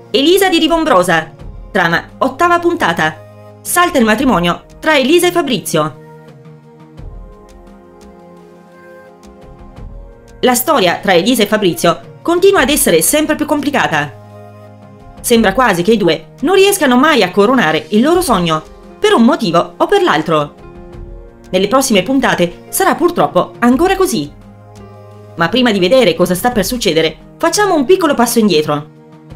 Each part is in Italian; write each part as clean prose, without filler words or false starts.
Elisa di Rivombrosa. Trama, 8ª puntata. Salta il matrimonio tra Elisa e Fabrizio. La storia tra Elisa e Fabrizio continua ad essere sempre più complicata. Sembra quasi che i due non riescano mai a coronare il loro sogno, per un motivo o per l'altro. Nelle prossime puntate sarà purtroppo ancora così. Ma prima di vedere cosa sta per succedere, facciamo un piccolo passo indietro.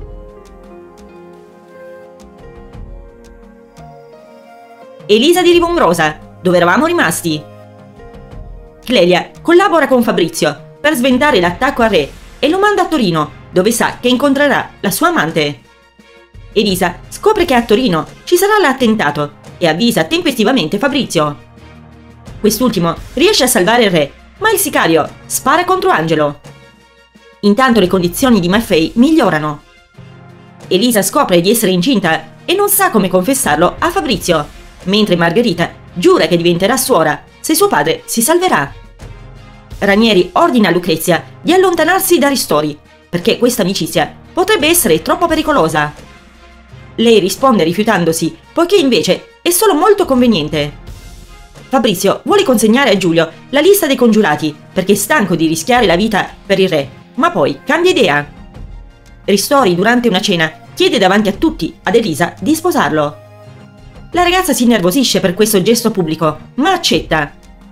Elisa di Rivombrosa, dove eravamo rimasti? Clelia collabora con Fabrizio per sventare l'attacco al re e lo manda a Torino, dove sa che incontrerà la sua amante. Elisa scopre che a Torino ci sarà l'attentato e avvisa tempestivamente Fabrizio. Quest'ultimo riesce a salvare il re, ma il sicario spara contro Angelo. Intanto le condizioni di Maffei migliorano. Elisa scopre di essere incinta e non sa come confessarlo a Fabrizio, mentre Margherita giura che diventerà suora se suo padre si salverà. Ranieri ordina a Lucrezia di allontanarsi da Ristori, perché questa amicizia potrebbe essere troppo pericolosa. Lei risponde rifiutandosi, poiché invece è solo molto conveniente. Fabrizio vuole consegnare a Giulio la lista dei congiurati, perché è stanco di rischiare la vita per il re, ma poi cambia idea. Ristori, durante una cena, chiede davanti a tutti ad Elisa di sposarlo. La ragazza si innervosisce per questo gesto pubblico, ma accetta.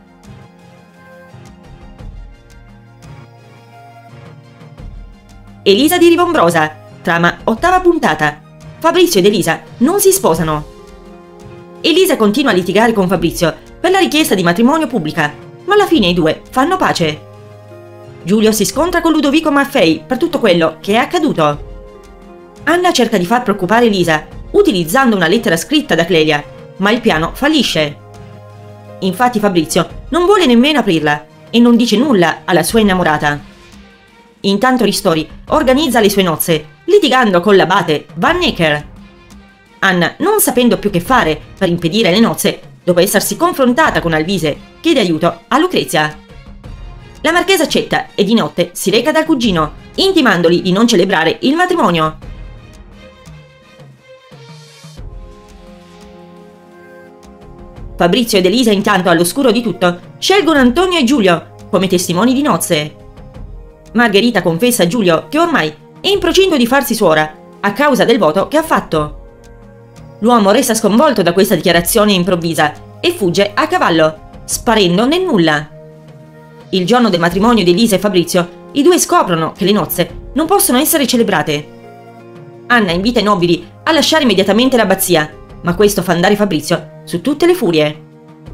Elisa di Rivombrosa. Trama, 8ª puntata. Fabrizio ed Elisa non si sposano. Elisa continua a litigare con Fabrizio per la richiesta di matrimonio pubblica, ma alla fine i due fanno pace. Giulio si scontra con Ludovico Maffei per tutto quello che è accaduto. Anna cerca di far preoccupare Elisa utilizzando una lettera scritta da Clelia, ma il piano fallisce. Infatti Fabrizio non vuole nemmeno aprirla e non dice nulla alla sua innamorata. Intanto Ristori organizza le sue nozze, litigando con l'abate Van Necker. Anna, non sapendo più che fare per impedire le nozze, dopo essersi confrontata con Alvise, chiede aiuto a Lucrezia. La marchesa accetta e di notte si reca dal cugino, intimandoli di non celebrare il matrimonio. Fabrizio ed Elisa, intanto all'oscuro di tutto, scelgono Antonio e Giulio come testimoni di nozze. Margherita confessa a Giulio che ormai è in procinto di farsi suora a causa del voto che ha fatto. L'uomo resta sconvolto da questa dichiarazione improvvisa e fugge a cavallo, sparendo nel nulla. Il giorno del matrimonio di Elisa e Fabrizio, i due scoprono che le nozze non possono essere celebrate. Anna invita i nobili a lasciare immediatamente l'abbazia, ma questo fa andare Fabrizio su tutte le furie.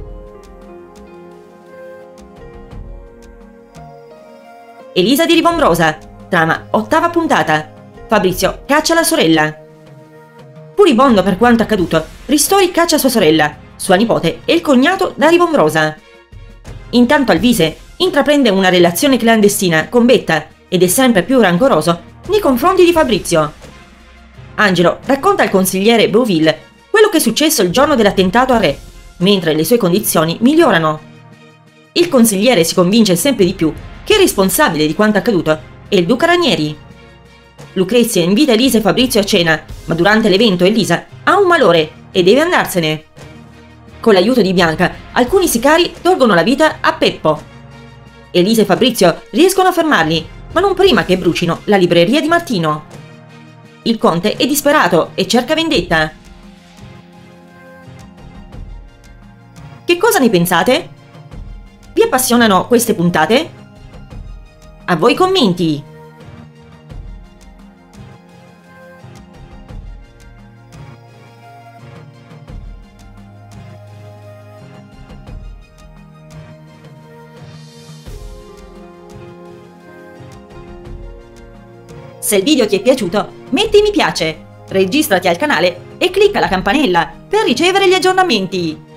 Elisa di Rivombrosa. Trama, 8ª puntata. Fabrizio caccia la sorella. Furibondo per quanto accaduto, Ristori caccia sua sorella, sua nipote e il cognato da Rivombrosa. Intanto Alvise intraprende una relazione clandestina con Betta ed è sempre più rancoroso nei confronti di Fabrizio. Angelo racconta al consigliere Bouville quello che è successo il giorno dell'attentato al re, mentre le sue condizioni migliorano. Il consigliere si convince sempre di più che il responsabile di quanto accaduto è il duca Ranieri. Lucrezia invita Elisa e Fabrizio a cena, ma durante l'evento Elisa ha un malore e deve andarsene. Con l'aiuto di Bianca, alcuni sicari tolgono la vita a Peppo. Elisa e Fabrizio riescono a fermarli, ma non prima che brucino la libreria di Martino. Il conte è disperato e cerca vendetta. Che cosa ne pensate? Vi appassionano queste puntate? A voi i commenti! Se il video ti è piaciuto, metti mi piace, registrati al canale e clicca la campanella per ricevere gli aggiornamenti.